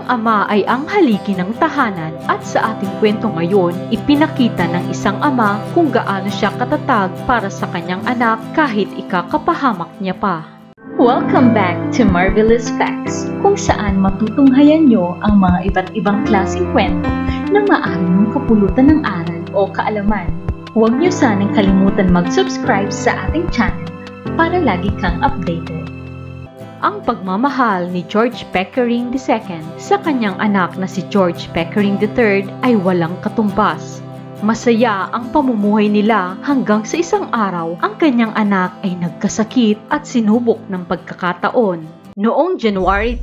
ama ay ang haligi ng tahanan at sa ating kwento ngayon, ipinakita ng isang ama kung gaano siya katatag para sa kanyang anak kahit ikakapahamak niya pa. Welcome back to Marvelous Facts, kung saan matutunghayan nyo ang mga iba't ibang klaseng kwento na maaari mong kapulutan ng aral o kaalaman. Huwag nyo sanang kalimutan mag-subscribe sa ating channel para lagi kang updated. Ang pagmamahal ni George Pickering II sa kanyang anak na si George Pickering III ay walang katumbas. Masaya ang pamumuhay nila hanggang sa isang araw ang kanyang anak ay nagkasakit at sinubok ng pagkakataon. Noong January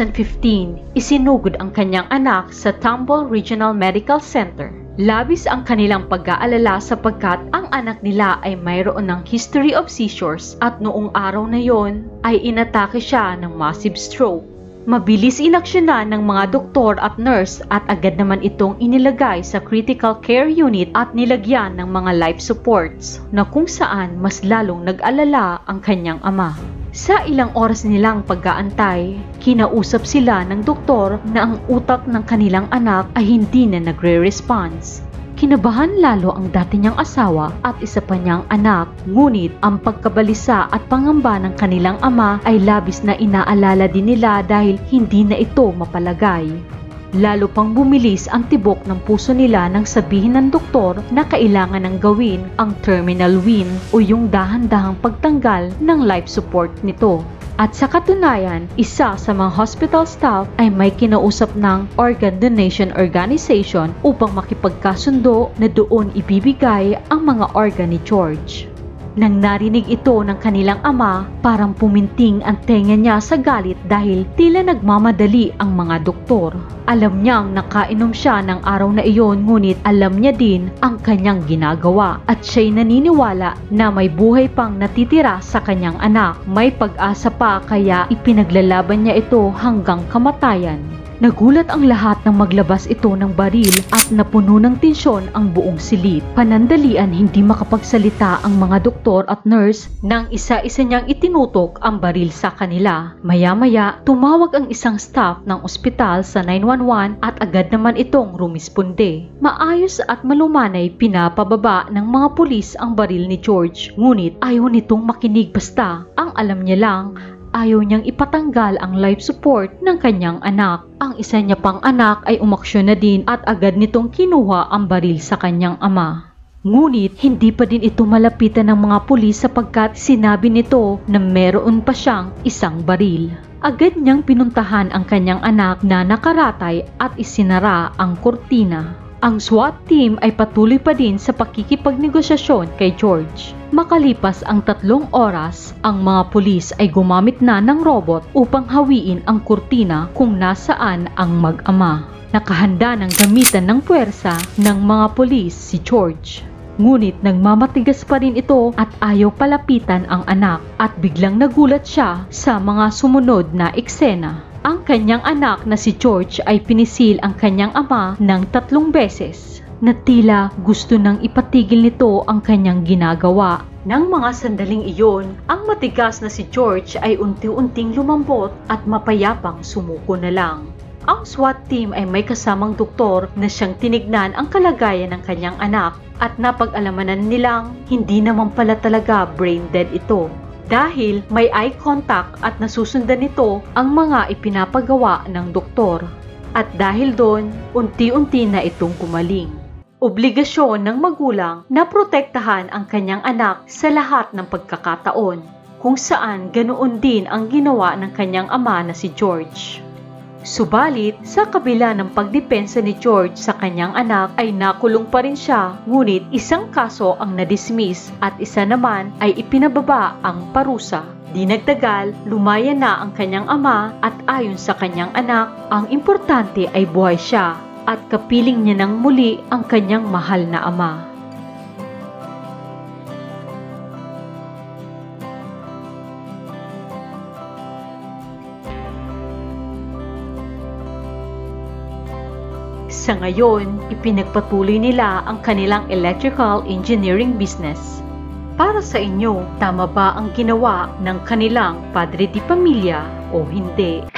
2015, isinugod ang kanyang anak sa Tomball Regional Medical Center. Labis ang kanilang pag-aalala sapagkat ang anak nila ay mayroon ng history of seizures at noong araw na yon ay inatake siya ng massive stroke. Mabilis inaksyonan ng mga doktor at nurse at agad naman itong inilagay sa critical care unit at nilagyan ng mga life supports na kung saan mas lalong nag-alala ang kanyang ama. Sa ilang oras nilang pag-aantay, kinausap sila ng doktor na ang utak ng kanilang anak ay hindi na nagre-response. Kinabahan lalo ang dati niyang asawa at isa pa niyang anak, ngunit ang pagkabalisa at pangamba ng kanilang ama ay labis na inaalala din nila dahil hindi na ito mapalagay. Lalo pang bumilis ang tibok ng puso nila nang sabihin ng doktor na kailangan ng gawin ang terminal wean o yung dahan-dahang pagtanggal ng life support nito. At sa katunayan, isa sa mga hospital staff ay may kinausap ng Organ Donation Organization upang makipagkasundo na doon ibibigay ang mga organ ni George. Nang narinig ito ng kanilang ama, parang puminting ang tenga niya sa galit dahil tila nagmamadali ang mga doktor. Alam niyang nakainom siya ng araw na iyon, ngunit alam niya din ang kanyang ginagawa at siya'y naniniwala na may buhay pang natitira sa kanyang anak. May pag-asa pa kaya ipinaglalaban niya ito hanggang kamatayan. Nagulat ang lahat nang maglabas ito ng baril at napuno ng tensyon ang buong silid. Panandalian hindi makapagsalita ang mga doktor at nurse nang isa-isa niyang itinutok ang baril sa kanila. Maya-maya, tumawag ang isang staff ng ospital sa 911 at agad naman itong rumisponde. Maayos at malumanay pinapababa ng mga pulis ang baril ni George, ngunit ayaw nitong makinig basta. Ang alam niya lang, ayaw niyang ipatanggal ang life support ng kanyang anak. Ang isa niya pang anak ay umaksyon na din at agad nitong kinuha ang baril sa kanyang ama. Ngunit hindi pa din ito malapitan ng mga pulis sapagkat sinabi nito na meron pa siyang isang baril. Agad niyang pinuntahan ang kanyang anak na nakaratay at isinara ang kurtina. Ang SWAT team ay patuloy pa din sa pakikipagnegosasyon kay George. Makalipas ang 3 oras, ang mga pulis ay gumamit na ng robot upang hawiin ang kurtina kung nasaan ang mag-ama. Nakahanda ng gamitan ng puwersa ng mga pulis si George. Ngunit nagmamatigas pa rin ito at ayaw palapitan ang anak at biglang nagulat siya sa mga sumunod na eksena. Ang kanyang anak na si George ay pinisil ang kanyang ama ng 3 beses na tila gusto nang ipatigil nito ang kanyang ginagawa. Nang mga sandaling iyon, ang matigas na si George ay unti-unting lumambot at mapayapang sumuko na lang. Ang SWAT team ay may kasamang doktor na siyang tinignan ang kalagayan ng kanyang anak at napag-alamanan nilang hindi naman pala talaga brain dead ito. Dahil may eye contact at nasusundan nito ang mga ipinapagawa ng doktor. At dahil doon, unti-unti na itong gumaling. Obligasyon ng magulang na protektahan ang kanyang anak sa lahat ng pagkakataon, kung saan ganoon din ang ginawa ng kanyang ama na si George. Subalit, sa kabila ng pagdepensa ni George sa kanyang anak ay nakulong pa rin siya, ngunit isang kaso ang nadismiss at isa naman ay ipinababa ang parusa. Di nagtagal, lumaya na ang kanyang ama at ayon sa kanyang anak, ang importante ay buhay siya at kapiling niya ng muli ang kanyang mahal na ama. Sa ngayon, ipinagpatuloy nila ang kanilang electrical engineering business. Para sa inyo, tama ba ang ginawa ng kanilang padre di pamilya o hindi?